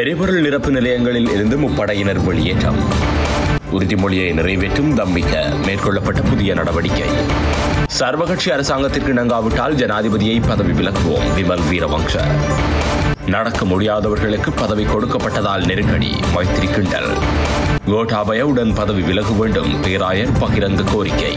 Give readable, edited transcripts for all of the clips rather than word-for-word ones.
எரிபொருள் நிரப்பு நிலையங்களில் இருந்து முப்படையினர் வெளியேற்றம். உறுதிமொழியை நிறைவேற்றும் தம்பிக்க மேற்கொள்ளப்பட்ட புதிய நடவடிக்கை. சர்வகட்சி அரசாங்கத்திற்கு இணங்காவிட்டால் ஜனாதிபதியை பதவி விலக்குவோம் விமல் வீரவங்ச. நடக்க முடியாதவர்களுக்கு பதவி கொடுக்கப்பட்டதால் நெருக்கடி மைத்திரி கிண்டல். கோட்டாபயவுடன் பதவி விலக வேண்டும் பேராயர் பகிரங்க கோரிக்கை.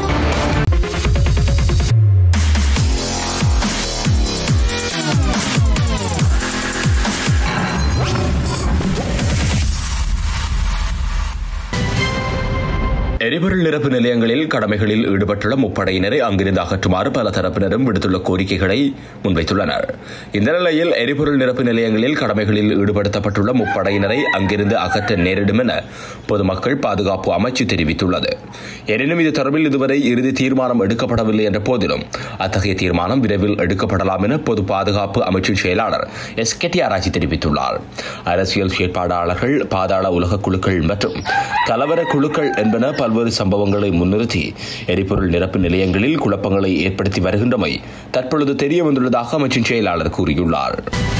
எரிபொருள் நிரப்பு நிலையங்களில் கடமைகளில் ஈடுபட்டுள்ள முப்படையினரை அங்கிருந்து அகற்றுமாறு பல தரப்பினரும் விடுத்துள்ள கோரிக்கைகளை முன்வைத்துள்ளனர். இந்த நிலையில் எரிபொருள் நிரப்பு நிலையங்களில் கடமைகளில் ஈடுபடுத்தப்பட்டுள்ள முப்படையினரை அங்கிருந்து அகற்ற நேரிடும் என பொதுமக்கள் பாதுகாப்பு அமைச்சு தெரிவித்துள்ளது. எனினும் இது தொடர்பில் இதுவரை இறுதி தீர்மானம் எடுக்கப்படவில்லை என்ற போதிலும் அத்தகைய தீர்மானம் விரைவில் எடுக்கப்படலாம் என பொது பாதுகாப்பு அமைச்சின் செயலாளர் எஸ்.கே.டி. தெரிவித்துள்ளார். அரசியல் செயற்பாட்டாளர்கள், பாதாள உலக குழுக்கள் மற்றும் கலவர குழுக்கள் என்பன பல்வேறு சம்பவங்களை முன்னிறுத்தி எரிபொருள் நிரப்பு நிலையங்களில் குழப்பங்களை ஏற்படுத்தி வருகின்றமை தற்பொழுது தெரிய வந்துள்ளதாக அமைச்சின் செயலாளர் கூறியுள்ளார்.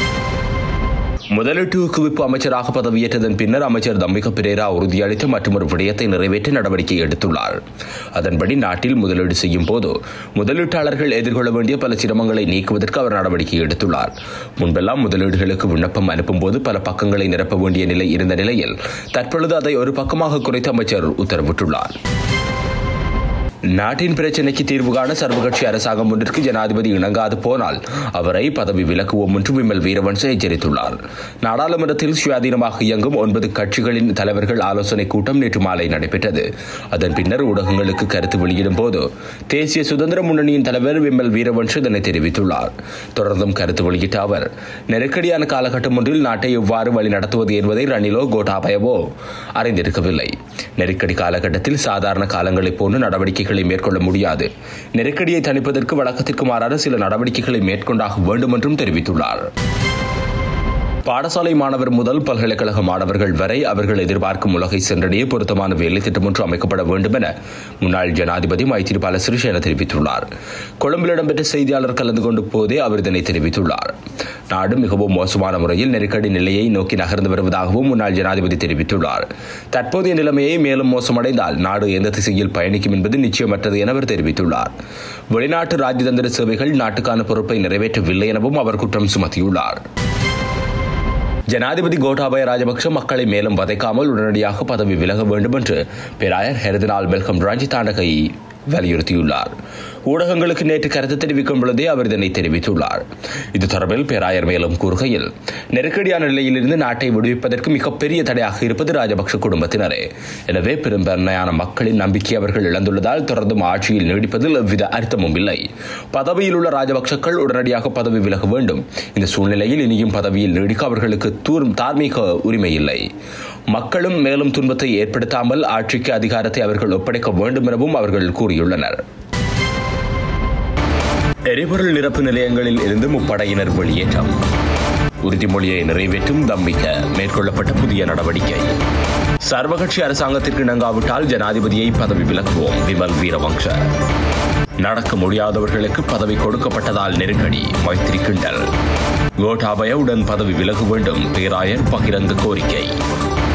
முதலீட்டு ஊக்குவிப்பு அமைச்சராக பதவியேற்றதன் பின்னர் அமைச்சர் தம்பிக்க பிரேரா உறுதியளித்த மற்றொரு விடயத்தை நிறைவேற்ற நடவடிக்கை எடுத்துள்ளார். அதன்படி நாட்டில் முதலீடு செய்யும் போது முதலீட்டாளர்கள் எதிர்கொள்ள வேண்டிய பல சிரமங்களை நீக்குவதற்கு அவர் நடவடிக்கை எடுத்துள்ளார். முன்பெல்லாம் முதலீடுகளுக்கு விண்ணப்பம் அனுப்பும் போது பல பக்கங்களை நிரப்ப வேண்டிய நிலை இருந்த நிலையில் தற்பொழுது அதை ஒரு பக்கமாக குறைத்து அமைச்சர் உத்தரவிட்டுள்ளார். நாட்டின் பிரச்சினைக்கு தீர்வு காண சர்வகட்சி அரசாங்கம் ஒன்றிற்கு ஜனாதிபதி இணங்காது போனால் அவரை பதவி விலக்குவோம் என்று விமல் வீரவன்ச எச்சரித்துள்ளார். நாடாளுமன்றத்தில் சுயாதீனமாக இயங்கும் 9 கட்சிகளின் தலைவர்கள் ஆலோசனை கூட்டம் நேற்று மாலை நடைபெற்றது. அதன் பின்னர் ஊடகங்களுக்கு கருத்து வெளியிடும் போது தேசிய சுதந்திர முன்னணியின் தலைவர் விமல் வீரவன்ச இதனை தெரிவித்துள்ளார். தொடர்ந்தும் கருத்து வெளியிட்ட அவர், நெருக்கடியான காலகட்டம் ஒன்றில் நாட்டை எவ்வாறு வழி நடத்துவது என்பதை ரணிலோ கோட்டாபயவோ அறிந்திருக்கவில்லை. நெருக்கடி காலகட்டத்தில் சாதாரண காலங்களைப் போன்று நடவடிக்கை மேற்கொள்ள முடியாது. நெருக்கடியை தணிப்பதற்கு வழக்கத்திற்கு மாறான சில நடவடிக்கைகளை மேற்கொண்டாக வேண்டும் என்றும் தெரிவித்துள்ளார். பாடசாலை மாணவர் முதல் பல்கலைக்கழக மாணவர்கள் வரை அவர்கள் எதிர்பார்க்கும் உலகை சென்றடைய பொருத்தமான வேலை திட்டம் ஒன்று அமைக்கப்பட வேண்டும் என முன்னாள் ஜனாதிபதி மைத்திரிபால சிறிசேன தெரிவித்துள்ளார். கொழும்பில் இடம்பெற்ற செய்தியாளர் கலந்து கொண்ட போதே அவர் இதனை தெரிவித்துள்ளார். நாடு மிகவும் மோசமான முறையில் நெருக்கடி நிலையை நோக்கி நகர்ந்து வருவதாகவும் முன்னாள் ஜனாதிபதி தெரிவித்துள்ளார். தற்போதைய நிலைமையை மேலும் மோசமடைந்தால் நாடு எந்த திசையில் பயணிக்கும் என்பது நிச்சயமற்றது என அவர் தெரிவித்துள்ளார். வெளிநாட்டு ராஜதந்திர சேவைகள் நாட்டுக்கான பொறுப்பை நிறைவேற்றவில்லை எனவும் அவர் குற்றம் சுமத்தியுள்ளார். ஜனாதிபதி கோட்டாபய ராஜபக்ஷ மக்களை மேலும் வதைக்காமல் உடனடியாக பதவி விலக வேண்டும் என்று பேராயர் ஹெர்தினால் மெல்கம் ராஞ்சிதாண்டகை வலியுறுத்தியுள்ளார். ஊடகங்களுக்கு நேற்று கருத்து தெரிவிக்கும் பொழுதே அவர் இதனை தெரிவித்துள்ளார். இது தொடர்பில் பேராயர் மேலும் கூறுகையில், நெருக்கடியான நிலையிலிருந்து நாட்டை விடுவிப்பதற்கு மிகப்பெரிய தடையாக இருப்பது ராஜபக்ஷ குடும்பத்தினரே. எனவே பெரும்பான்மையான மக்களின் நம்பிக்கை அவர்கள் இழந்துள்ளதால் தொடர்ந்தும் ஆட்சியில் நீடிப்பதில் எவ்வித அர்த்தமும் இல்லை. பதவியில் உள்ள ராஜபக்ஷக்கள் உடனடியாக பதவி விலக வேண்டும். இந்த சூழ்நிலையில் இனியும் பதவியில் நீடிக்க அவர்களுக்கு தார்மீக உரிமை இல்லை. மக்களும் மேலும் துன்பத்தை ஏற்படுத்தாமல் ஆட்சிக்கு அதிகாரத்தை அவர்கள் ஒப்படைக்க வேண்டும் எனவும் அவர்கள் கூறியுள்ளனர். எரிபொருள் நிரப்பு நிலையங்களில் இருந்து முப்படையினர் வெளியேற்றம். உறுதிமொழியை நிறைவேற்றும் தம்பிக்க மேற்கொள்ளப்பட்ட புதிய நடவடிக்கை. சர்வகட்சி அரசாங்கத்திற்கு இணங்காவிட்டால் ஜனாதிபதியை பதவி விலக்குவோம் விமல் வீரவங்ச. நடக்க முடியாதவர்களுக்கு பதவி கொடுக்கப்பட்டதால் நெருக்கடி மைத்திரி கிண்டல். கோட்டாபயவுடன் பதவி விலக வேண்டும் பேராயர் பகிரங்க கோரிக்கை.